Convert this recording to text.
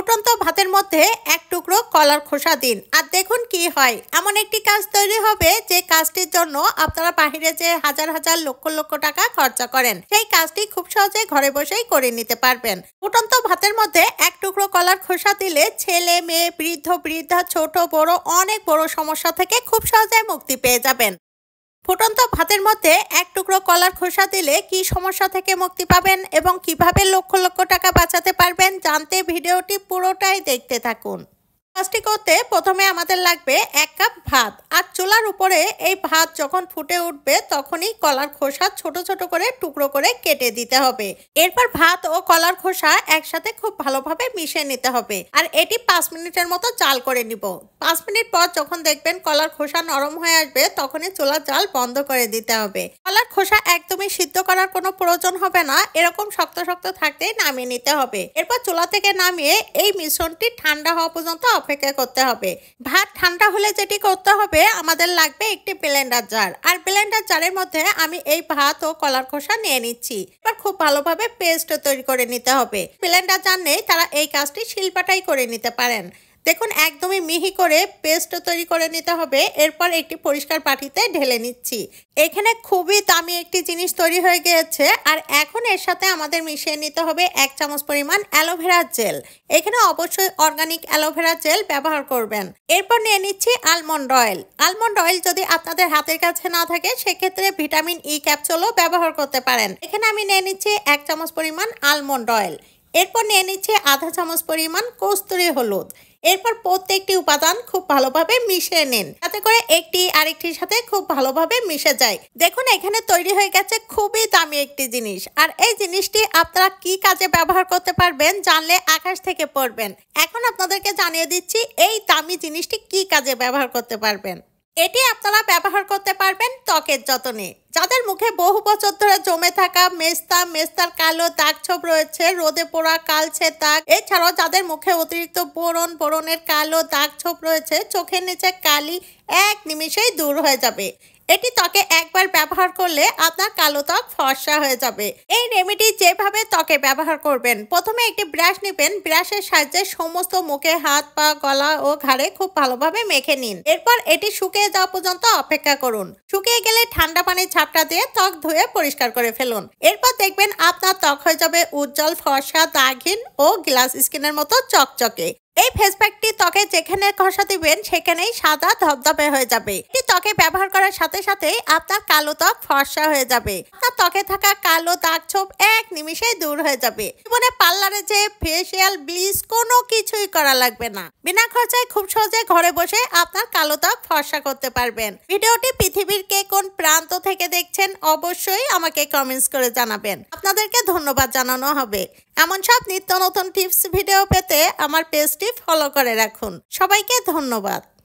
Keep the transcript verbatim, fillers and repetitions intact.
ফুটন্ত ভাতের মধ্যে এক টুকরো কলার খোসা দিন আর দেখুন কি হয়। এমন একটি কাজ তৈরি হবে যে কাজটির জন্য আপনারা বাহিরে যে হাজার হাজার লক্ষ লক্ষ টাকা খরচা করেন, সেই কাজটি খুব সহজে ঘরে বসেই করে নিতে পারবেন। ফুটন্ত ভাতের মধ্যে এক টুকরো কলার খোসা দিলে ছেলে মেয়ে, বৃদ্ধ বৃদ্ধা, ছোট বড় অনেক বড় সমস্যা থেকে খুব সহজে মুক্তি পেয়ে যাবেন। ফুটন্ত ভাতের মধ্যে এক টুকরো কলার খোসা দিলে কি সমস্যা থেকে মুক্তি পাবেন এবং কিভাবে লক্ষ লক্ষ টাকা বাঁচাতে পারবেন জানতে ভিডিওটি পুরোটাই দেখতে থাকুন। কাজটি করতে প্রথমে আমাদের লাগবে এক কাপ ভাত, আর চুলার উপরে এই ভাত যখন ফুটে উঠবে তখনই কলার খোসা ছোট ছোট করে টুকরো করে কেটে দিতে হবে। এরপর ভাত ও কলার খোসা একসাথে খুব ভালোভাবে মিশিয়ে নিতে হবে আর এটি পাঁচ মিনিটের মতো জাল করে নিব। পাঁচ মিনিট পর যখন দেখবেন কলার খোসা নরম হয়ে আসবে তখনই চুলার জাল বন্ধ করে দিতে হবে। কলার খোসা একদমই সিদ্ধ করার কোনো প্রয়োজন হবে না, এরকম শক্ত শক্ত থাকতেই নামিয়ে নিতে হবে। এরপর চুলা থেকে নামিয়ে এই মিশ্রণটি ঠান্ডা হওয়া পর্যন্ত অপেক্ষা করতে হবে। ভাত ঠান্ডা হলে যেটি করতে হবে, আমাদের লাগবে একটি ব্লেন্ডার জার, আর ব্লেন্ডার জারের মধ্যে আমি এই ভাত ও কলার খোসা নিয়ে নিচ্ছি। এবার খুব ভালোভাবে পেস্ট তৈরি করে নিতে হবে। ব্লেন্ডার জার নেই তারা এই কাজটি শিলপাটাই করে নিতে পারেন। দেখুন একদমই মিহি করে পেস্ট তৈরি করে নিতে হবে। এরপর একটি পরিষ্কার বাটিতে ঢেলে নিচ্ছি। এখানে খুবই দামি একটি জিনিস তৈরি হয়ে গিয়েছে, আর এখন এর সাথে আমাদের মিশিয়ে নিতে হবে এক চামচ পরিমাণ অ্যালোভেরা জেল। এখানে অবশ্যই অর্গানিক অ্যালোভেরা জেল ব্যবহার করবেন। এরপর নিয়ে নিচ্ছি আলমন্ড অয়েল। আলমন্ড অয়েল যদি আপনাদের হাতের কাছে না থাকে সেক্ষেত্রে ভিটামিন ই ক্যাপসুলও ব্যবহার করতে পারেন। এখানে আমি নিয়ে নিচ্ছি এক চামচ পরিমাণ আলমন্ড অয়েল। এরপর নিয়ে নিচ্ছি আধা চামচ পরিমাণ কস্তুরি হলুদ। এরপর প্রত্যেকটি উপাদান খুব ভালোভাবে মিশিয়ে নিন যাতে করে একটি আরেকটির সাথে খুব ভালোভাবে মিশে যায়। দেখুন এখানে তৈরি হয়ে গেছে খুবই দামি একটি জিনিস, আর এই জিনিসটি আপনারা কি কাজে ব্যবহার করতে পারবেন জানলে আকাশ থেকে পড়বেন। এখন আপনাদেরকে জানিয়ে দিচ্ছি এই দামি জিনিসটি কি কাজে ব্যবহার করতে পারবেন। এটি আপনারা ব্যবহার করতে পারবেন ত্বকের যত্নে। যাদের মুখে বহু বছর ধরে জমে থাকা মেস্তা, মেস্তার কালো দাগ ছোপ রয়েছে, রোদে পোড়া কালচে দাগ, এছাড়াও যাদের মুখে অতিরিক্ত বোরন, বোরনের কালো দাগ ছোপ রয়েছে, চোখের নিচে কালি এক নিমিষেই দূর হয়ে যাবে। এটি ত্বকে একবার ব্যবহার করলে আপনার কালো ত্বক ফর্সা হয়ে যাবে। এই রেমেডি যেভাবে ত্বকে ব্যবহার করবেন, প্রথমে একটি ব্রাশ নেবেন, ব্রাশের সাহায্যে সমস্ত মুখে, হাত, পা, গলা ও ঘাড়ে খুব ভালোভাবে মেখে নিন। এরপর এটি শুকিয়ে যাওয়া পর্যন্ত অপেক্ষা করুন। শুকিয়ে গেলে ঠান্ডা পানির ঝাপটা দিয়ে ত্বক ধুয়ে পরিষ্কার করে ফেলুন। এরপর দেখবেন আপনার ত্বক হয়ে যাবে উজ্জ্বল, ফর্সা, দাগহীন ও গ্লাস স্কিনের মতো চকচকে। এই ফেস প্যাকটি ত্বকে যেখানে ঘষা দিবেন সেখানেই সাদা ধবধবে হয়ে যাবে। এটি ত্বকে ব্যবহার করার সাথে সাথে আপনার কালো ত্বক ফর্সা হয়ে যাবে। আপনার ত্বকে থাকা কালো দাগ ছোপ এক নিমিষেই দূর হয়ে যাবে। জীবনে পার্লারে যে ফেসিয়াল, ব্লিচ কোনো কিছুই করা লাগবে না। বিনা খরচায় খুব সহজে ঘরে বসে আপনার কালো ত্বক ফর্সা করতে পারবেন। ভিডিওটি পৃথিবীর কে কোন প্রান্ত থেকে দেখছেন অবশ্যই আমাকে কমেন্টস করে জানাবেন। আপনাদেরকে ধন্যবাদ জানানো হবে। এমন সব নিত্য নতুন টিপস ভিডিও পেতে আমার পেজটি ফলো করে রাখুন। সবাইকে ধন্যবাদ।